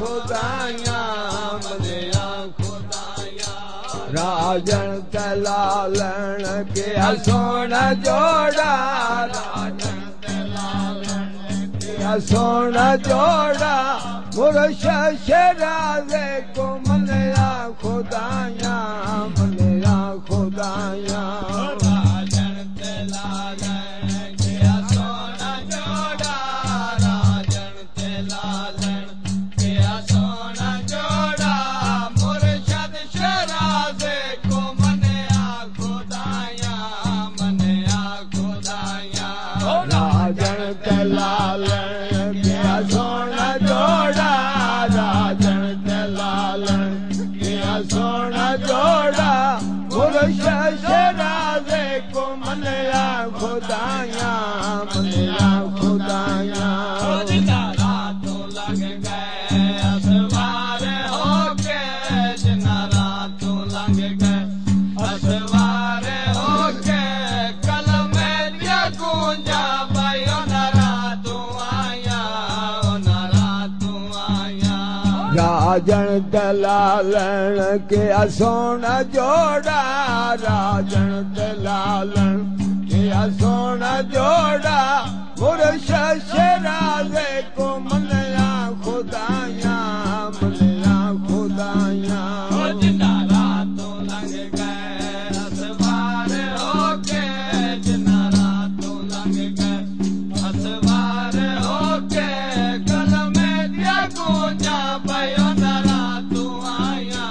खुदाया मनिया खुदाया राजन तलालन के सोना जोड़ा राजन तलालन के सोना जोड़ा मुर्श शराजे को मनिया खुदाया मनिया खुदाया राजन तलालन के सोना जोड़ा राजन तलालन के सोना जोड़ा मुर्शद शराजे को मनिया खुदाया मनिया खुदाया राजन तलालन के सोना जोड़ा राजन तलालन के सोना जोड़ा मुर्श शराजे को मनिया खुदाया मनिया खुदाया रातों लग गए असवार होके जिना रातों लग गए असवार होके कल में दिया गूंजा भाई रातों आया राजन दलालन के सोना जोड़ा राजन दलालन के सोना जोड़ा मुर्श शराजे को मनिया खुदाया मनिया खुदाया जिना रातों लग गए असवार होके जिना रातों लग गए असवार होके कल में दिया गूंजा भाई रातों आया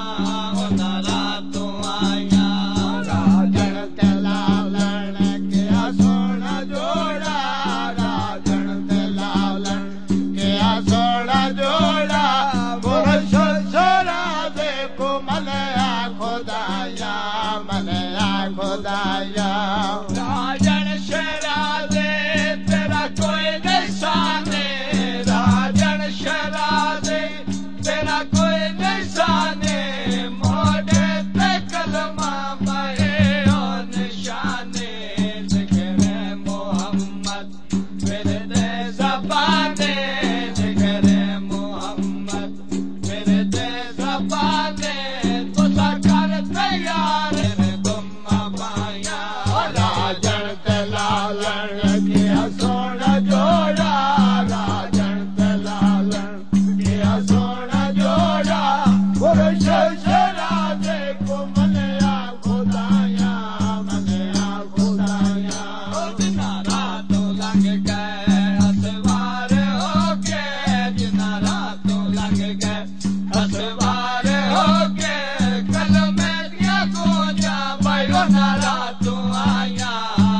राजन तलालन के सोना जोड़ा राजन तलालन के सोना जोड़ा मुर्श शराजे को मनिया खुदाया मनिया खुदाया राजन शराजे तेरा कोई निशाने राजन शराजे तेरा कोई निशाने मोढ़े पे कलमा बहे और निशाने जिक्र मोहम्मद मेरे दे ज़बाने जिक्र मोहम्मद मेरे दे ज़बाने तो कर तैयार गुम्मा पाया राजन तलालन के सोना जोड़ा राजन तलालन के सोना जोड़ा मुर्श शराजे को मनिया खुदाया मनिया खुदाया जिना रातों लग गए असवार होके जिना रातों लग गए असवार होके कल में दिया गूंजा भाई रातों आया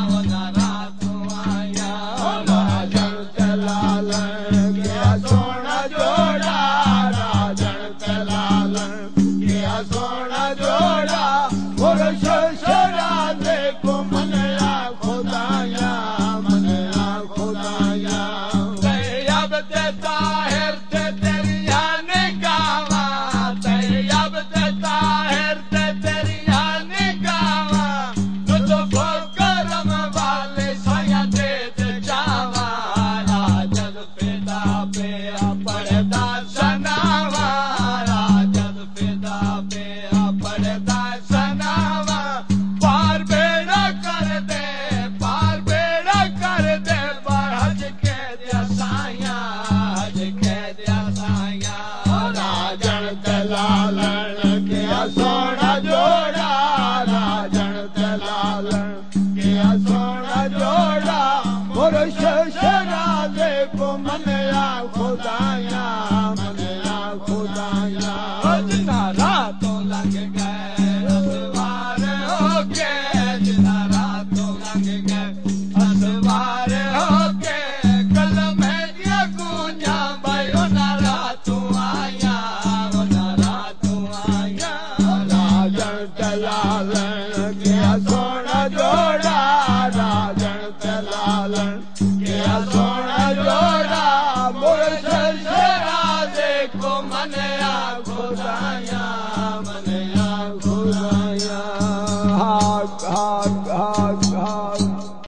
राजन तलालन के सोना जोड़ा राजन तलालन के सोना जोड़ा मुर्श शराजे को मनिया खुदाया मनिया खुदाया तैयब ते ताहिर ते तेरिया निगावा तैयब ते ताहिर ते तेरिया निगावा लुत्फ करम वाले साया दे जावा राजन फिदा पे पड़दा सनावा राजन फिदा पे पड़दा सनावा पार बेड़ा कर दे पार हज के दिया साया हज के दिया साया राजन तलालन के सोना जोड़ा राजन तलालन के सोना जोड़ा मुर्श शराजे को मनिया खुदाया मनिया खुदाया जिना रातों लग गए असवार होके जिना रातों लग गए असवार होके कल में दिया गूंजा भाई रातों आया राजन तलालन के सोना जोड़ा राजन तलालन के सोना जोड़ा मुर्श शराजे को मनिया खुदाया मनिया खुदाया हाक हाक हाक हाक